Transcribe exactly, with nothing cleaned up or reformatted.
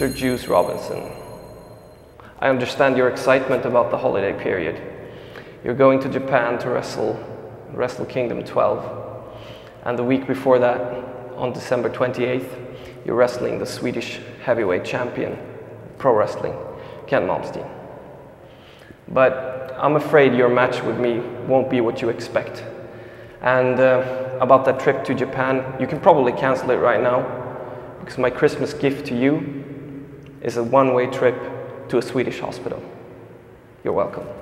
Mister Juice Robinson, I understand your excitement about the holiday period. You're going to Japan to wrestle Wrestle Kingdom twelve, and the week before that, on December twenty-eighth, you're wrestling the Swedish heavyweight champion, pro wrestling, Ken Malmsteen. But I'm afraid your match with me won't be what you expect. And uh, about that trip to Japan, you can probably cancel it right now, because my Christmas gift to you is a one-way trip to a Swedish hospital. You're welcome.